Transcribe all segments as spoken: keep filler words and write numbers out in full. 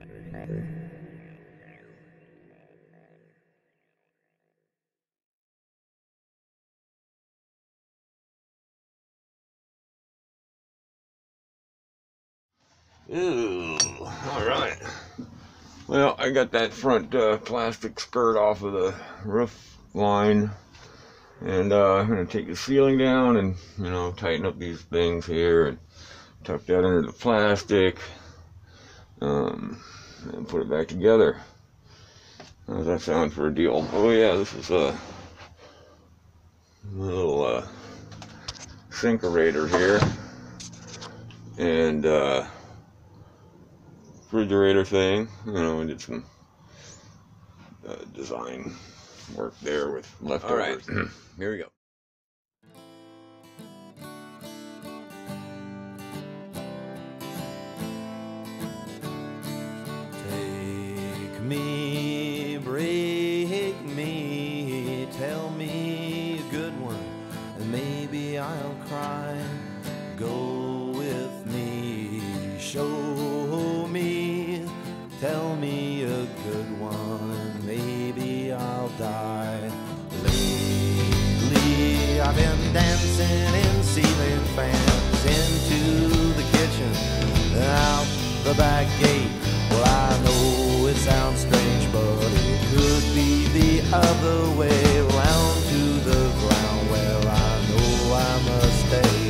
Ooh, all right. Well, I got that front uh, plastic skirt off of the roof line, and uh, I'm gonna take the ceiling down and, you know, tighten up these things here and tuck that under the plastic, um, and put it back together. How does that sound for a deal? Oh yeah, this is a little uh, sinkerator here, and uh, refrigerator thing. You know, I did some uh, design work there with leftovers. All right, here we go. Take me, break me, tell me a good one, and maybe I'll cry. Go with me, show me, tell me a good one, maybe I'll die. Lately I've been dancing in ceiling fans, into the kitchen, out the back gate. Well, I know it sounds strange, but it could be the other way round to the ground where I know I must stay.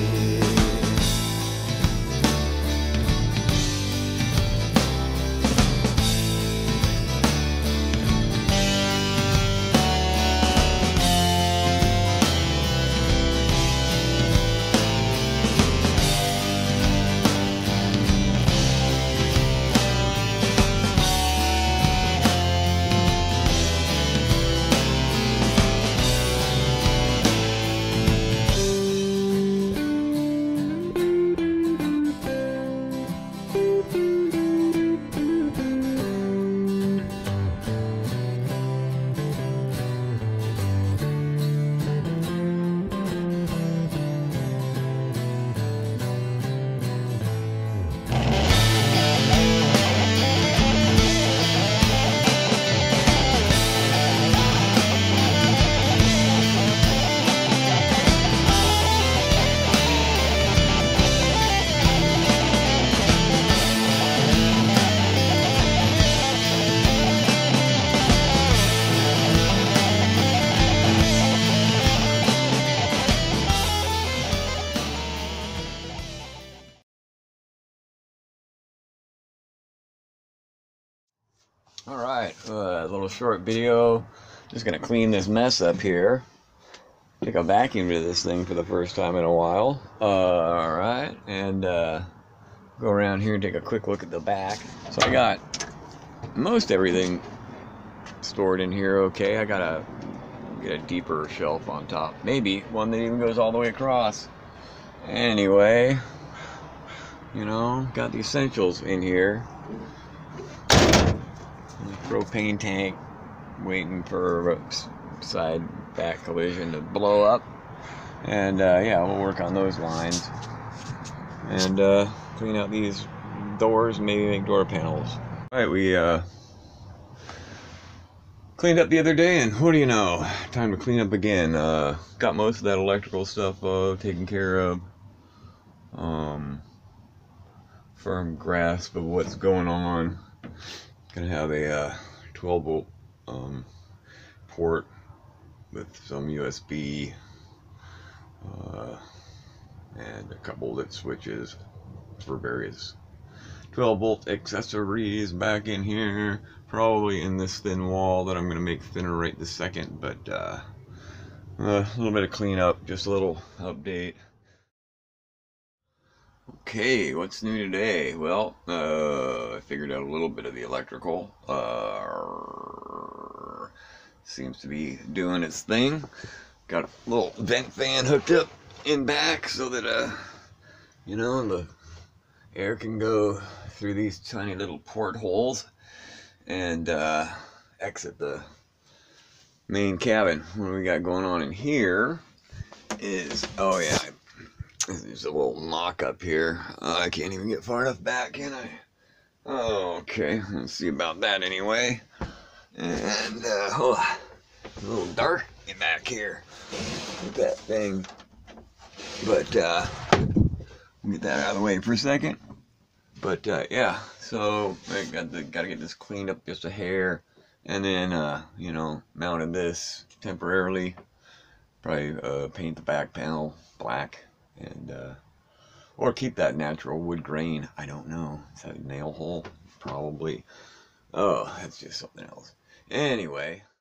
All right, uh, a little short video. Just gonna clean this mess up here. Take a vacuum to this thing for the first time in a while. Uh, all right, and uh, go around here and take a quick look at the back. So I got most everything stored in here. Okay, I gotta get a deeper shelf on top. Maybe one that even goes all the way across. Anyway, you know, got the essentials in here. Propane tank, waiting for a side back collision to blow up, and uh, yeah, we'll work on those lines and uh, clean out these doors, maybe make door panels. All right, we uh, cleaned up the other day, and what do you know, time to clean up again. Uh, got most of that electrical stuff uh, taken care of. Um, firm grasp of what's going on. Gonna have a uh, twelve volt um, port with some U S B uh, and a couple lit switches for various twelve volt accessories back in here, probably in this thin wall that I'm gonna make thinner right this second. But uh, a little bit of cleanup, just a little update. Okay, what's new today? Well, uh, I figured out a little bit of the electrical. Uh, seems to be doing its thing. Got a little vent fan hooked up in back so that, uh, you know, the air can go through these tiny little portholes and uh, exit the main cabin. What we got going on in here is, oh yeah, there's a little mock up here. Uh, I can't even get far enough back, can I? Okay, let's see about that anyway. And, uh, oh, a little dark in back here with that thing. But, uh, get that out of the way for a second. But, uh, yeah, so I got the, got to get this cleaned up just a hair. And then, uh, you know, mounted this temporarily. Probably, uh, paint the back panel black. And, uh, or keep that natural wood grain. I don't know. Is that a nail hole? Probably. Oh, that's just something else. Anyway.